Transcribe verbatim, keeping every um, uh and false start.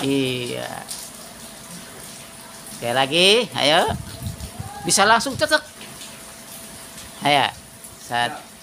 Iya. Sekali lagi, ayo. Bisa langsung cocok. Ayo. Satu.